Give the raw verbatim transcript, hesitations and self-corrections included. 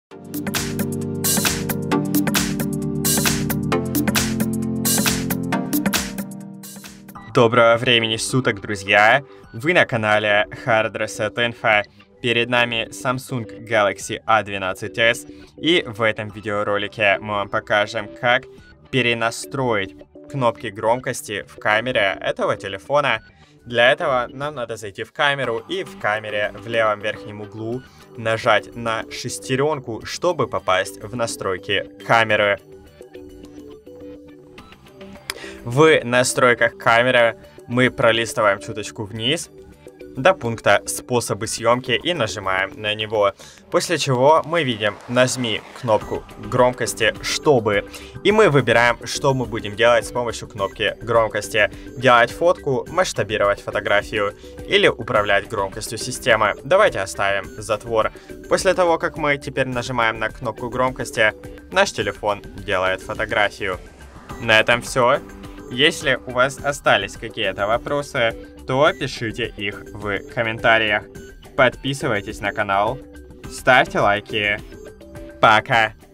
Доброго времени суток, друзья! Вы на канале Hard Reset Info. Перед нами Samsung Galaxy A двенадцать эс, и в этом видеоролике мы вам покажем, как перенастроить кнопки громкости в камере этого телефона. Для этого нам надо зайти в камеру и в камере в левом верхнем углу нажать на шестеренку, чтобы попасть в настройки камеры. В настройках камеры мы пролистываем чуточку вниз до пункта «Способы съемки» и нажимаем на него. После чего мы видим «Нажми кнопку громкости, чтобы». И мы выбираем, что мы будем делать с помощью кнопки громкости. Делать фотку, масштабировать фотографию или управлять громкостью системы. Давайте оставим затвор. После того, как мы теперь нажимаем на кнопку громкости, наш телефон делает фотографию. На этом все. Если у вас остались какие-то вопросы, то пишите их в комментариях. Подписывайтесь на канал, ставьте лайки. Пока!